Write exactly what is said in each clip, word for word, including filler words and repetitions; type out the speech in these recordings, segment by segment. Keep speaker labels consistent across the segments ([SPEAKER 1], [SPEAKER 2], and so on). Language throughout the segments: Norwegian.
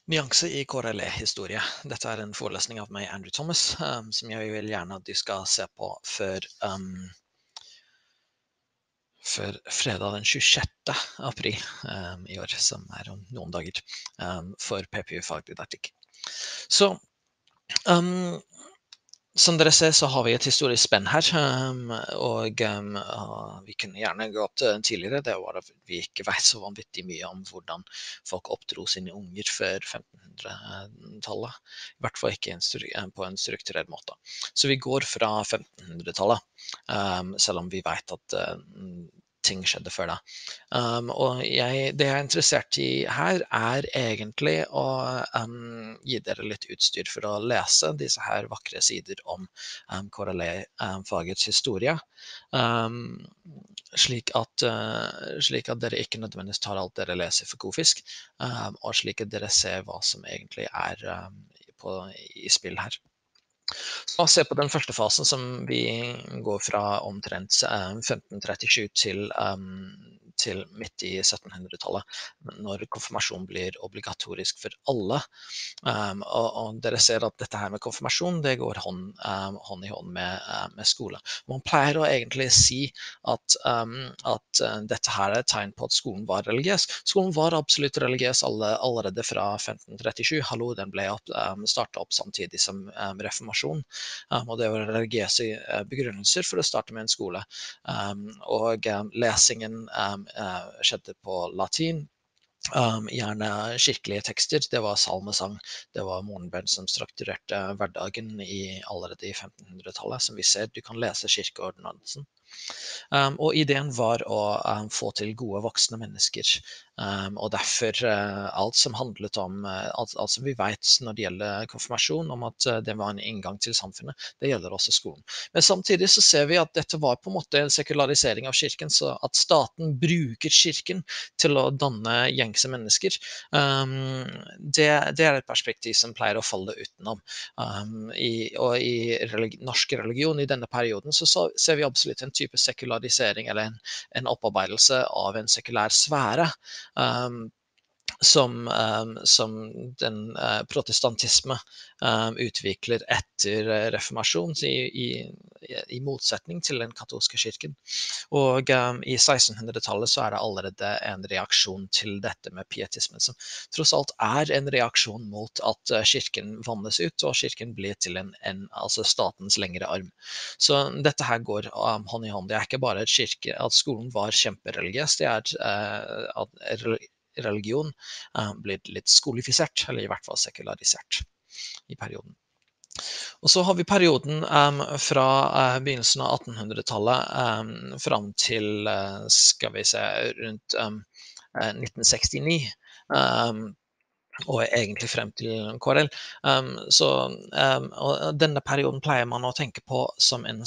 [SPEAKER 1] Nyanse i K R L E-historie. Dette er en forelesning av meg, Andrew Thomas, um, som jeg vil gjerne at du skal se på før, um, før fredag den tjuesjette april um, i år, som er om noen dager, um, for P P U-fagdidaktikk. Så um, som dere ser så har vi et historisk spenn her, um, og um, uh, vi kunne gjerne gått uh, tidligere. Det var at vi ikke vet så vanvittig mye om hvordan folk oppdro sine unger før femtenhundretallet. I hvert fall ikke en stru- eh, på en strukturell måte. Så vi går fra femtenhundretallet, um, selv om vi vet at uh, ting skjedde før da. Um, og jeg, det jeg er interessert i her er egentlig å um, gi dere litt utstyr for å lese disse her vakre sider om um, K R L E-fagets historie, um, slik, at, uh, slik at dere ikke nødvendigvis tar alt dere leser for god fisk, um, og slik at dere ser hva som egentlig er um, på, i spill her. Så la oss se på den første fasen, som vi går fra omtrent eh, femten trettisju til, um, til midt i syttenhundretallet, når konfirmasjon blir obligatorisk for alle. Um, og, og dere ser at dette her med konfirmasjon, det går hånd, um, hånd i hånd med, uh, med skole. Man pleier å egentlig si at, um, at uh, dette her er et tegn på at skolen var religiøs. Skolen var absolutt religiøs alle, allerede fra femten trettisju. Hallo, den ble opp, um, startet opp samtidig som um, reformasjon. Um, og det var religiøse uh, begrunnelser for å starte med en skole. Um, og um, lesingen um, uh, skjedde på latin. Um, gjerne kirkelige tekster. Det var salmesang, det var morgenbønn som strukturerte hverdagen i, allerede i femtenhundretallet. Som vi ser, du kan lese kirkeordinansen. Um, og ideen var å um, få til gode voksne mennesker. Um, og derfor uh, alt som handlet om, uh, alt, alt som vi vet når det gjelder konfirmasjon, om at uh, det var en inngang til samfunnet, det gjelder også skolen. Men samtidig så ser vi at dette var på en måte en sekularisering av kirken, så at staten bruker kirken til å danne gjengse mennesker, um, det, det er et perspektiv som pleier å falle utenom. Um, i, og i religi norsk religion i denne perioden så, så ser vi absolutt en type sekularisering, eller en, en opparbeidelse av en sekulær sfære, um, som, um, som den uh, protestantisme um, utvikler etter uh, reformasjon, i, i, i motsetning til den katolske kirken. Og um, i sekstenhundretallet så er det allerede en reaksjon til dette med pietismen, som tross alt er en reaksjon mot at uh, kirken vannes ut, og kirken blir til en, en, altså statens lengre arm. Så dette her går um, hånd i hånd. Det er ikke bare at, kirke, at skolen var kjempereligiøs, det er uh, at religion uh, blitt litt skolifisert, eller i hvert fall sekularisert i perioden. Og så har vi perioden um, fra uh, begynnelsen av attenhundretallet um, fram til, uh, skal vi se, rundt um, nitten sekstini. Um, og egentlig frem til K R L. Um, så, um, og denne perioden pleier man å tenke på som en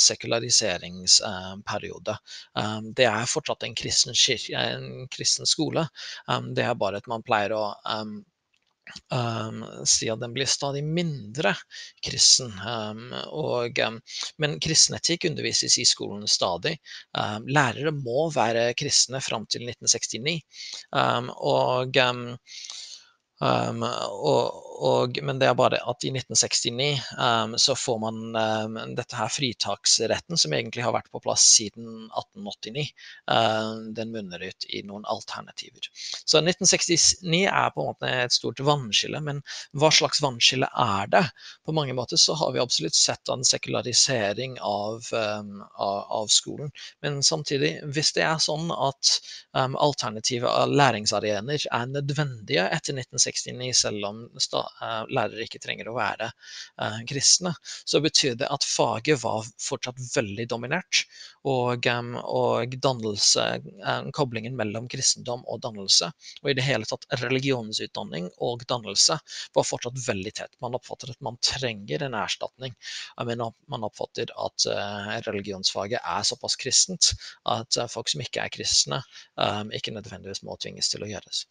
[SPEAKER 1] sekulariseringsperiode. Um, det er fortsatt en kristen, en kristen skole. Um, det er bare at man pleier å um, um, si at den blir stadig mindre kristen. Um, og, um, men kristenetikk undervises i skolen stadig. Um, lærere må være kristne frem til nitten sekstini. Um, og um, Um, og, og, men det er bare at i nitten sekstini um, så får man um, dette her fritaksretten, som egentlig har vært på plass siden atten åttini. Um, den munner ut i noen alternativer. Så nitten sekstini er på en måte et stort vannskille, men hva slags vannskille er det? På mange måter så har vi absolutt sett en sekularisering av, um, av, av skolen, men samtidig, hvis det er sånn at um, alternative læringsarener er nødvendige etter nitten sekstini, selv om lærere ikke trenger å være uh, kristne, så betyr det at faget var fortsatt veldig dominert, og, um, og dannelse, um, koblingen mellom kristendom og dannelse, og i det hele tatt religionsutdanning og dannelse, var fortsatt veldig tett. Man oppfatter at man trenger en erstatning, men man oppfatter at uh, religionsfaget er såpass kristent, at uh, folk som ikke er kristne, um, ikke nødvendigvis må tvinges til å gjøres.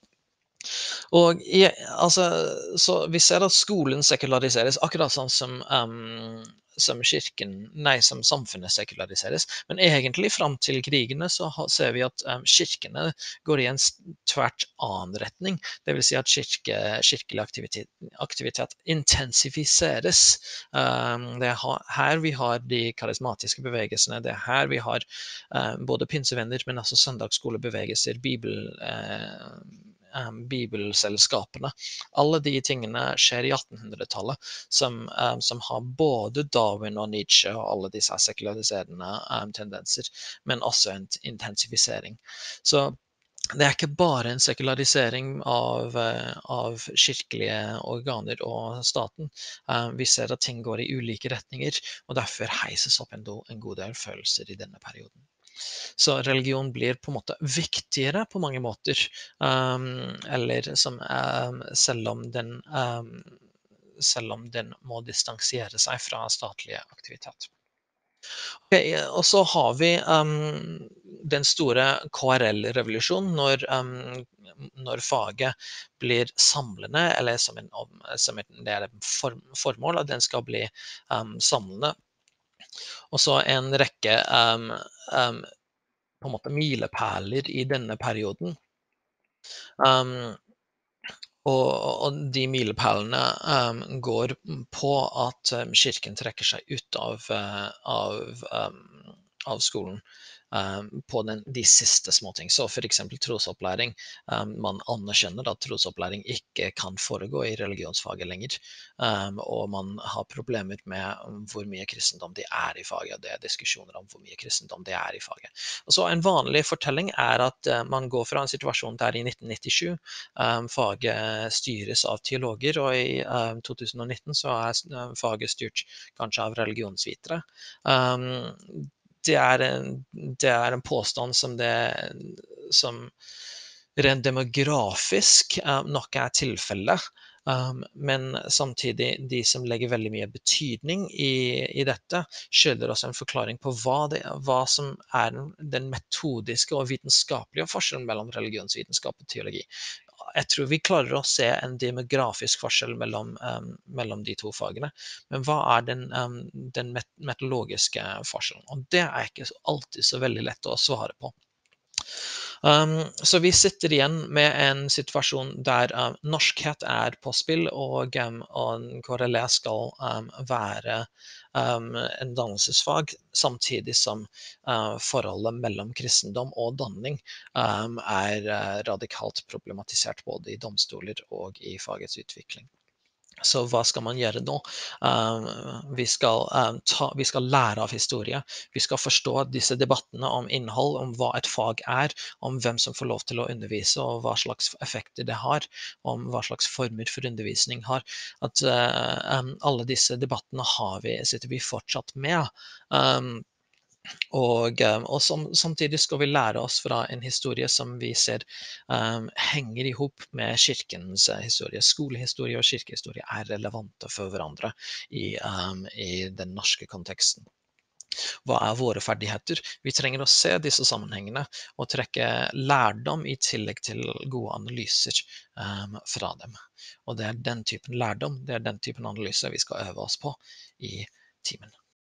[SPEAKER 1] Og i, altså, så vi ser at skolen sekulariseres, akkurat sånn som, um, som kirken, nei, som samfunnet sekulariseres. Men egentlig frem til krigene så ha, ser vi at um, kirkene går i en s- tvert annen retning. Det vil si at kirke, kirkelig aktivitet, aktivitet intensifiseres. Um, det er ha- her vi har de karismatiske bevegelsene, det er her vi har uh, både pinsevenner, men også søndagsskolebevegelser, bibel, uh, um, bibelselskapene. Alle de tingene skjer i attenhundretallet, som, um, som har både Darwin og Nietzsche og alle disse sekulariserende um, tendenser, men også en intensifisering. Så det er ikke bare en sekularisering av, eh, av kirkelige organer og staten. Eh, Vi ser at ting går i ulike retninger, og derfor heises opp en, do, en god del følelser i denne perioden. Så religion blir på en måte viktigere på mange måter, um, eller som, um, selv om den um, selv om den må distansiere seg fra statlige aktivitet. Okay, og så har vi um, den store K R L-revolusjonen, når, um, når faget blir samlende, eller som en, som en, det er et form, formål at den skal bli um, samlende. Og så en rekke um, um, på en måte milepæler i denne perioden. Um, og, og de milepælene um, går på at um, kirken trekker seg ut av, uh, av, um, av skolen. Um, på den, de siste småting. Så for eksempel trosopplæring. Um, man anerkjenner at trosopplæring ikke kan foregå i religionsfaget lenger. Um, og man har problemer med hvor mye kristendom det er i faget. Det er diskusjoner om hvor mye kristendom det er i faget. Og så en vanlig fortelling er at uh, man går fra en situasjon der i nitten nittisju um, faget styres av teologer, og i um, to tusen og nitten så er uh, faget styrt kanskje av religionsvitere. Um, det er en, det er en påstand som, det, som rent demografisk um, nok er tilfellet. Um, men samtidig, de som legger veldig mye betydning i, i dette, skylder også en forklaring på hva, det, hva som er den, den metodiske og vitenskapelige forskjellen mellom religionsvitenskap og teologi. Jeg tror vi klarer å se en demografisk forskjell mellom, um, mellom de to fagene. Men hva er den, um, den met metodologiske forskjellen? Og det er ikke alltid så veldig lett å svare på. Um, så vi sitter igjen med en situasjon der um, norskhet er på spill, og, um, og K R L E skal um, være um, en dannelsesfag, samtidig som uh, forholdet mellom kristendom og danning um, er uh, radikalt problematisert både i domstoler og i fagets utvikling. Så hva skal man gjøre nå? Um, vi, skal, um, ta, vi skal lære av historie. Vi skal forstå disse debattene om innhold, om hva et fag er, om hvem som får lov til å undervise, og hva slags effekter det har, om hva slags former for undervisning har. At uh, um, alle disse debattene har vi, sitter vi fortsatt med. Um, Og, um, og som, samtidig skal vi lære oss fra en historie som vi ser um, henger i hop med kirkens uh, historie. Skolehistorie og kirkehistorie er relevante for hverandre i, um, i den norske konteksten. Hva er våre ferdigheter? Vi trenger å se disse sammenhengene og trekke lærdom i tillegg til gode analyser um, fra dem. Og det er den typen lærdom, det er den typen analyse vi skal øve oss på i timen.